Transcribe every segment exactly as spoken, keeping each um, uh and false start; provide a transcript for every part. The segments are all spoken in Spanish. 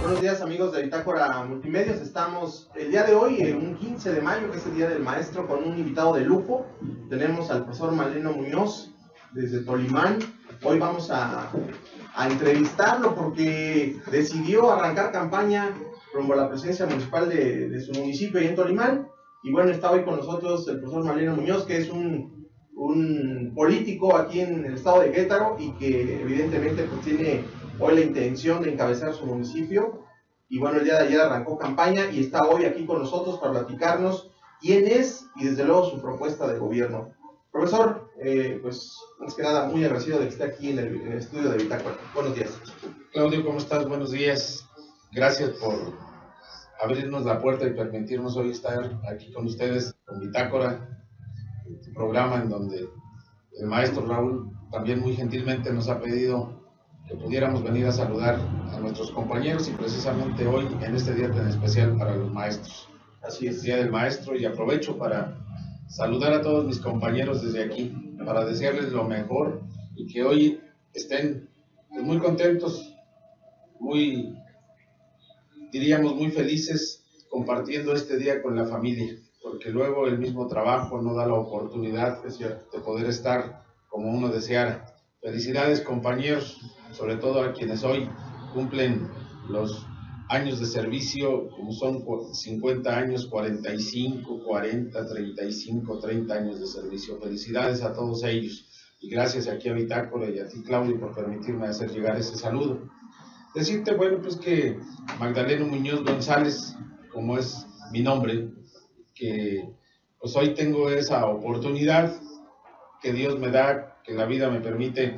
Buenos días, amigos de Bitácora Multimedios. Estamos el día de hoy, eh, un quince de mayo, que es el Día del Maestro, con un invitado de lujo. Tenemos al profesor Maleno Muñoz desde Tolimán. Hoy vamos a, a entrevistarlo porque decidió arrancar campaña rumbo a la presidencia municipal de, de su municipio, ahí en Tolimán. Y bueno, está hoy con nosotros el profesor Maleno Muñoz, que es un, un político aquí en el estado de Querétaro y que evidentemente pues tiene hoy la intención de encabezar su municipio. Y bueno, el día de ayer arrancó campaña y está hoy aquí con nosotros para platicarnos quién es y desde luego su propuesta de gobierno. Profesor, eh, pues más que nada muy agradecido de que esté aquí en el, en el estudio de Bitácora. Buenos días. Claudio, ¿cómo estás? Buenos días. Gracias por abrirnos la puerta y permitirnos hoy estar aquí con ustedes, con Bitácora, este programa en donde el maestro Raúl también muy gentilmente nos ha pedido que pudiéramos venir a saludar a nuestros compañeros y precisamente hoy, en este día tan especial para los maestros. Así es. Día del Maestro, y aprovecho para saludar a todos mis compañeros desde aquí, para desearles lo mejor y que hoy estén pues, muy contentos, muy, diríamos, muy felices compartiendo este día con la familia, porque luego el mismo trabajo no da la oportunidad de poder estar como uno deseara. Felicidades, compañeros, sobre todo a quienes hoy cumplen los años de servicio, como son cincuenta años, cuarenta y cinco, cuarenta, treinta y cinco, treinta años de servicio. Felicidades a todos ellos y gracias aquí a Bitácora y a ti, Claudio, por permitirme hacer llegar ese saludo. Decirte, bueno, pues que Magdaleno Muñoz González, como es mi nombre, que pues hoy tengo esa oportunidad que Dios me da, que la vida me permite,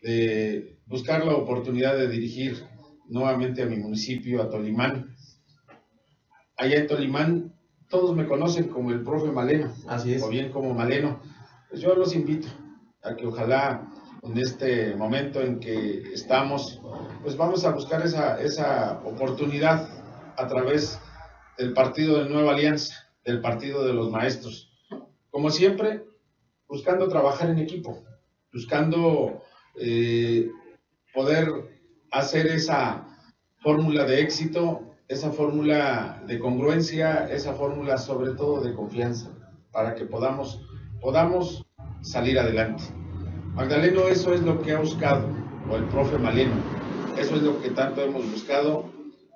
de buscar la oportunidad de dirigir nuevamente a mi municipio, a Tolimán. Allá en Tolimán todos me conocen como el profe Maleno, así es, o bien como Maleno. Pues yo los invito a que ojalá en este momento en que estamos, pues vamos a buscar esa, esa oportunidad a través del Partido de Nueva Alianza, del Partido de los Maestros. Como siempre, buscando trabajar en equipo, buscando eh, poder hacer esa fórmula de éxito, esa fórmula de congruencia, esa fórmula sobre todo de confianza, para que podamos, podamos salir adelante. Magdaleno, eso es lo que ha buscado, o el profe Maleno, eso es lo que tanto hemos buscado,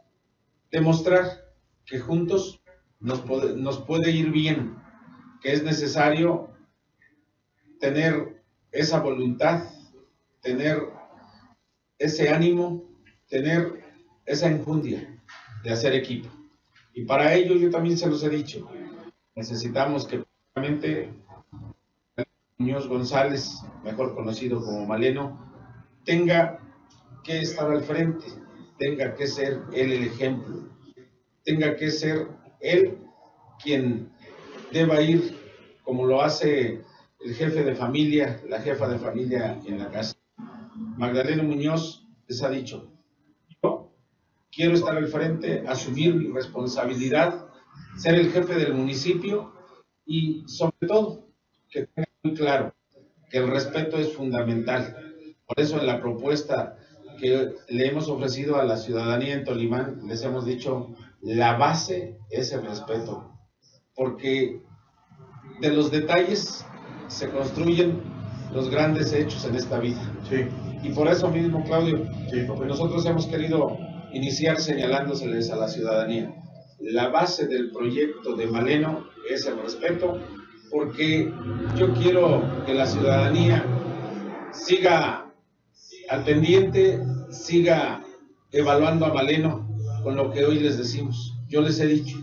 demostrar que juntos nos puede, nos puede ir bien, que es necesario tener esa voluntad, tener ese ánimo, tener esa enjundia de hacer equipo. Y para ello yo también se los he dicho, necesitamos que realmente Muñoz González, mejor conocido como Maleno, tenga que estar al frente, tenga que ser él el ejemplo, tenga que ser él quien deba ir como lo hace el jefe de familia, la jefa de familia en la casa. Magdaleno Muñoz les ha dicho, yo quiero estar al frente, asumir mi responsabilidad, ser el jefe del municipio y sobre todo que tenga muy claro que el respeto es fundamental. Por eso en la propuesta que le hemos ofrecido a la ciudadanía en Tolimán les hemos dicho, la base es el respeto, porque de los detalles se construyen los grandes hechos en esta vida. Sí. Y por eso mismo, Claudio, sí, porque nosotros hemos querido iniciar señalándoseles a la ciudadanía. La base del proyecto de Maleno es el respeto, porque yo quiero que la ciudadanía siga al pendiente, siga evaluando a Maleno con lo que hoy les decimos. Yo les he dicho,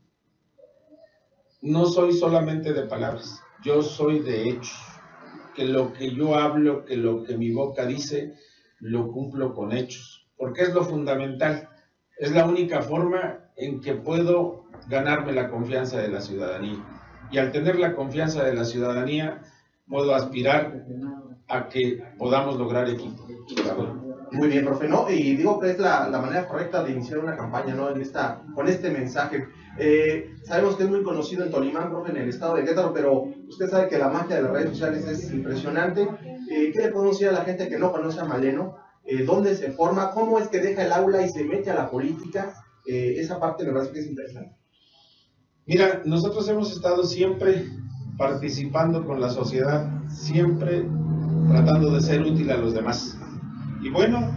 no soy solamente de palabras, yo soy de hechos, que lo que yo hablo, que lo que mi boca dice, lo cumplo con hechos, porque es lo fundamental, es la única forma en que puedo ganarme la confianza de la ciudadanía, y al tener la confianza de la ciudadanía, puedo aspirar a que podamos lograr equipo. Muy bien, profe, ¿no? Y digo que es la, la manera correcta de iniciar una campaña, ¿no? En esta, con este mensaje. Eh, sabemos que es muy conocido en Tolimán, profe, en el estado de Querétaro, pero usted sabe que la magia de las redes sociales es impresionante. Eh, ¿Qué le podemos decir a la gente que no conoce a Maleno? eh, dónde se forma, cómo es que deja el aula y se mete a la política. Eh, esa parte me parece que es interesante. Mira, nosotros hemos estado siempre participando con la sociedad, siempre tratando de ser útil a los demás. Y bueno,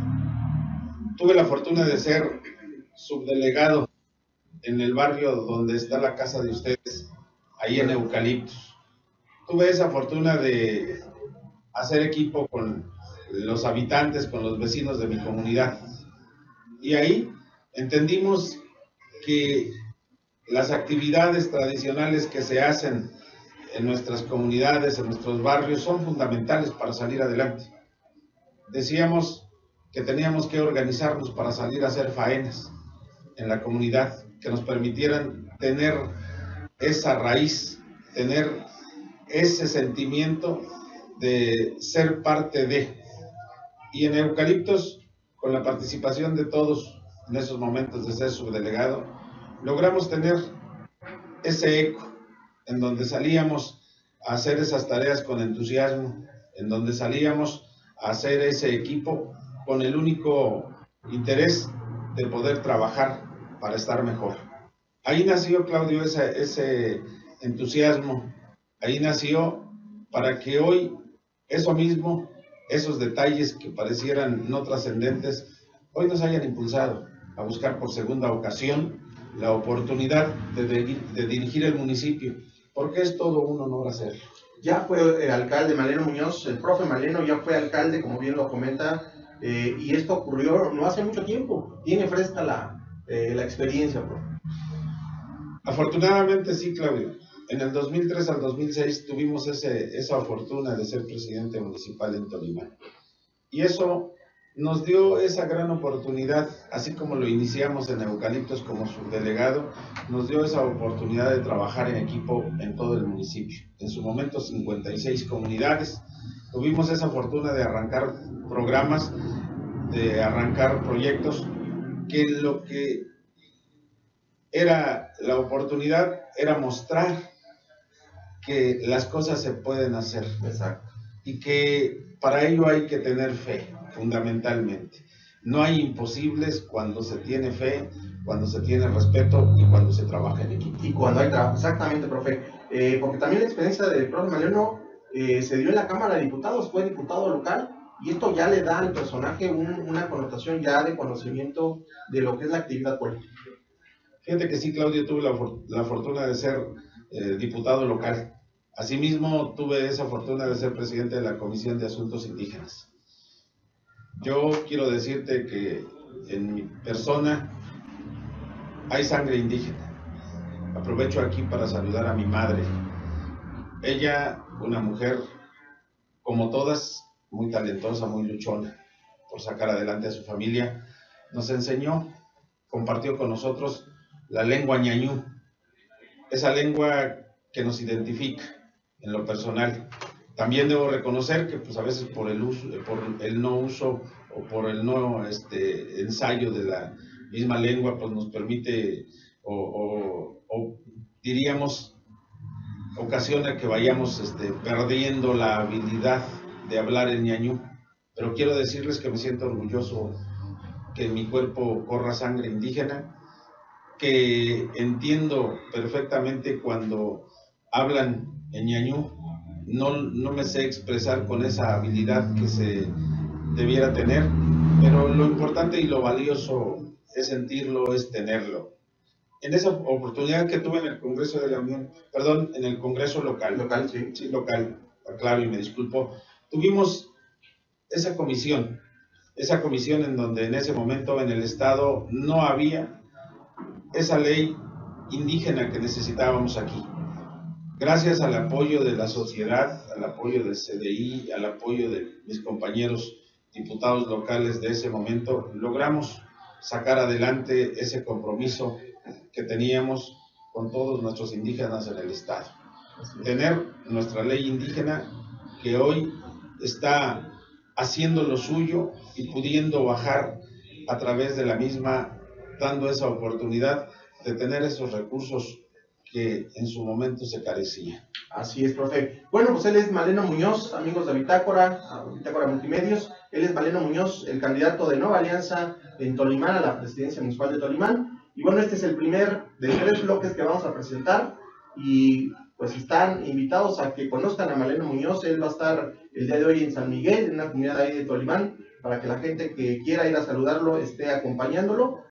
tuve la fortuna de ser subdelegado en el barrio donde está la casa de ustedes, ahí en Eucaliptos. Tuve esa fortuna de hacer equipo con los habitantes, con los vecinos de mi comunidad. Y ahí entendimos que las actividades tradicionales que se hacen en nuestras comunidades, en nuestros barrios, son fundamentales para salir adelante. Decíamos que teníamos que organizarnos para salir a hacer faenas en la comunidad, que nos permitieran tener esa raíz, tener ese sentimiento de ser parte de. Y en Eucaliptos, con la participación de todos en esos momentos de ser subdelegado, logramos tener ese eco, en donde salíamos a hacer esas tareas con entusiasmo, en donde salíamos a hacer ese equipo con el único interés de poder trabajar para estar mejor. Ahí nació, Claudio, ese, ese entusiasmo, ahí nació para que hoy eso mismo, esos detalles que parecieran no trascendentes, hoy nos hayan impulsado a buscar por segunda ocasión la oportunidad de, de, de dirigir el municipio, porque es todo un honor hacerlo. Ya fue el alcalde Maleno Muñoz, el profe Maleno ya fue alcalde, como bien lo comenta, eh, y esto ocurrió no hace mucho tiempo. Tiene fresca la, eh, la experiencia, profe. Afortunadamente sí, Claudio. En el dos mil tres al dos mil seis tuvimos ese, esa fortuna de ser presidente municipal en Tolimán. Y eso nos dio esa gran oportunidad, así como lo iniciamos en Eucaliptos como subdelegado, nos dio esa oportunidad de trabajar en equipo en todo el municipio. En su momento cincuenta y seis comunidades, tuvimos esa fortuna de arrancar programas, de arrancar proyectos, que lo que era la oportunidad era mostrar que las cosas se pueden hacer. Exacto. Y que para ello hay que tener fe, fundamentalmente. No hay imposibles cuando se tiene fe, cuando se tiene respeto y cuando se trabaja en equipo. Y cuando hay trabajo, exactamente, profe. Eh, porque también la experiencia del profe Maleno eh, se dio en la Cámara de Diputados, fue diputado local, y esto ya le da al personaje un, una connotación ya de conocimiento de lo que es la actividad política. Fíjate que sí, Claudio, tuve la, la fortuna de ser eh, diputado local. Asimismo, tuve esa fortuna de ser presidente de la Comisión de Asuntos Indígenas. Yo quiero decirte que en mi persona hay sangre indígena. Aprovecho aquí para saludar a mi madre. Ella, una mujer, como todas, muy talentosa, muy luchona, por sacar adelante a su familia, nos enseñó, compartió con nosotros la lengua ñañú, esa lengua que nos identifica en lo personal. También debo reconocer que pues a veces por el uso, por el no uso o por el no este, ensayo de la misma lengua, pues nos permite o, o, o diríamos ocasiona que vayamos este, perdiendo la habilidad de hablar el ñañú. Pero quiero decirles que me siento orgulloso que en mi cuerpo corra sangre indígena, que entiendo perfectamente cuando hablan en ñañú. No, no me sé expresar con esa habilidad que se debiera tener, pero lo importante y lo valioso es sentirlo, es tenerlo. En esa oportunidad que tuve en el Congreso de la Unión, perdón, en el Congreso local, local sí, sí local, claro, y me disculpo, tuvimos esa comisión, esa comisión en donde en ese momento en el Estado no había esa ley indígena que necesitábamos aquí. Gracias al apoyo de la sociedad, al apoyo del C D I, al apoyo de mis compañeros diputados locales de ese momento, logramos sacar adelante ese compromiso que teníamos con todos nuestros indígenas en el Estado. Tener nuestra ley indígena que hoy está haciendo lo suyo y pudiendo bajar a través de la misma, dando esa oportunidad de tener esos recursos que en su momento se carecía. Así es, profe. Bueno, pues él es Maleno Muñoz, amigos de Bitácora, Bitácora Multimedios. Él es Maleno Muñoz, el candidato de Nueva Alianza en Tolimán, a la presidencia municipal de Tolimán. Y bueno, este es el primer de tres bloques que vamos a presentar. Y pues están invitados a que conozcan a Maleno Muñoz. Él va a estar el día de hoy en San Miguel, en una comunidad ahí de Tolimán, para que la gente que quiera ir a saludarlo esté acompañándolo.